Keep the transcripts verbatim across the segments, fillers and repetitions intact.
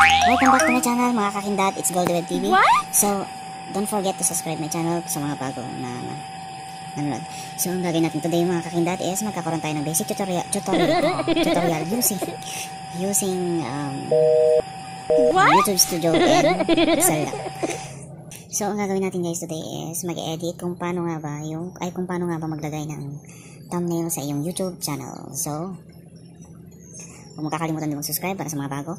Welcome back to my channel mga kakindad, it's Goldweb T V. What? So, don't forget to subscribe my channel sa mga bago na nanonood. So, ang gagawin natin today mga kakindad is magkakaroon tayo ng basic tutorial tutorial, tutorial using using um, YouTube Studio and Pixel Lab. So, ang gagawin natin guys today is mag-edit kung paano nga ba yung ay kung paano nga ba maglagay ng thumbnail sa iyong YouTube channel. So, huwag mo kakalimutan din mag-subscribe para sa mga bago.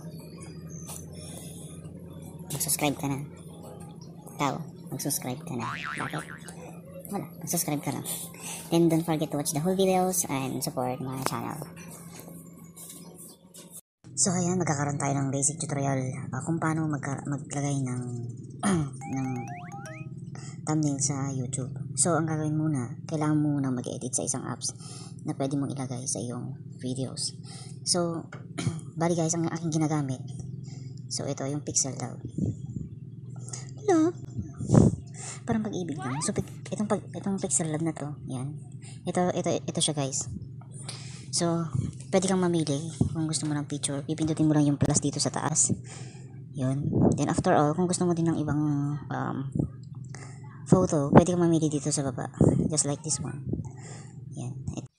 Mag-subscribe ka na. Tao, mag-subscribe ka na. Bakit? Wala, mag-subscribe ka na. Then don't forget to watch the whole videos and support my channel. So ayan, magkakaroon tayo ng basic tutorial uh, kung paano magka maglagay ng ng thumbnail sa YouTube. So ang gagawin muna, kailangan mo muna mag-edit sa isang apps na pwede mong ilagay sa iyong videos. So bali guys, ang aking ginagamit, so ito yung Pixel Lab. Hello. Parang pag-ibig lang. So itong pag itong Pixel Lab na to, yan. Ito ito ito siya guys. So pwede kang mamili kung gusto mo ng picture. Pipindutin mo lang yung plus dito sa taas. Yun. Then after all, kung gusto mo din ng ibang um, photo, pwede kang mamili dito sa baba. Just like this one. Yan.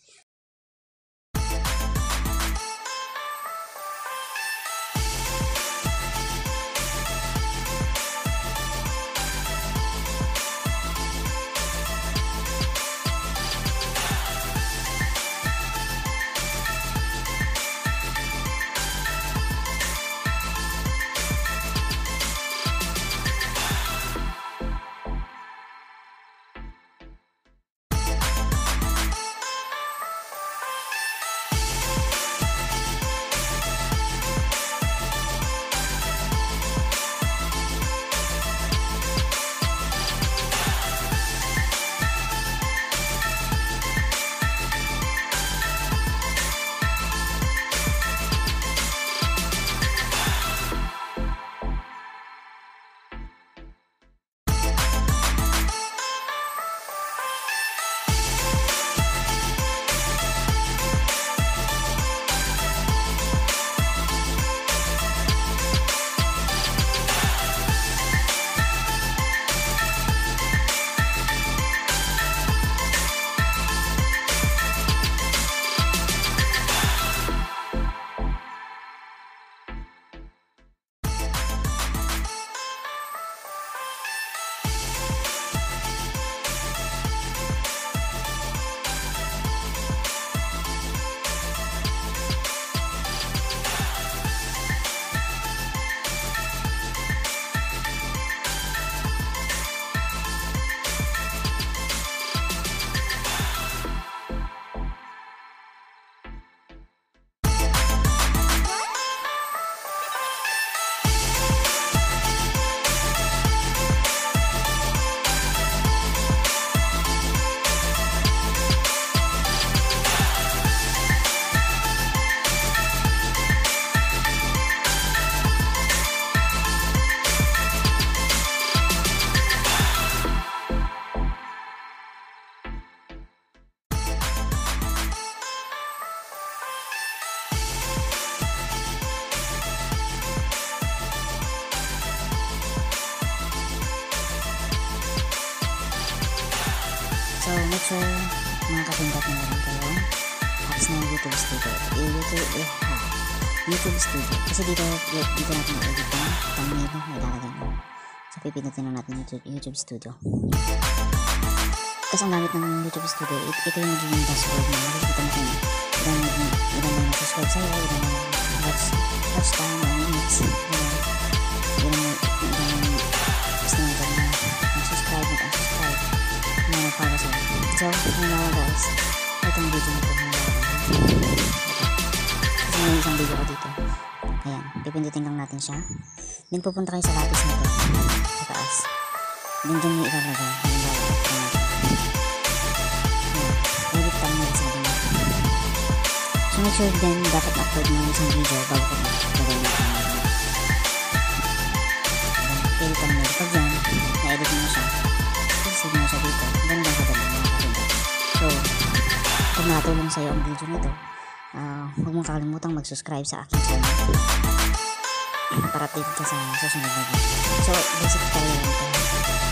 So, make sure mga kakindad na meron kayong apps na YouTube Studio. Eh, YouTube, eh, ha. YouTube Studio. Kasi dito, dito natin i-edit yung thumbnail na ilalagay mo. So, pipindutin na natin YouTube, YouTube Studio. Kasi ang gamit ng YouTube Studio, it, ito yung magiging dashboard na makikita natin ilan na ilan na subscribe sa'yo, ilan na watch, watch time, ilan na minutes, ilan na ilan na gusto nyo na mag-subscribe, mag-unsubscribe. Para sa so, hinawa guys, itong video na ito hinawa ito kasi may isang video ko dito. Ayan, pipindutin lang natin siya, then pupunta kayo sa lapis na ito sa taas, then dyan yung ilalagay hinawa ito natin. Ayan, edit thumbnail sabi natin. So make sure din dapat upload mo isang video bago ko lagay natin. Edit thumbnail, pag yan na-edit mo siya, save mo siya dito. Ganda ka ganun mga kakindad. So, kung natulong sa'yo ang video nito, uh, huwag mong kakalimutang mag-subscribe sa aking channel. para update ka sa susunod na video. So, basic tutorial lang ito.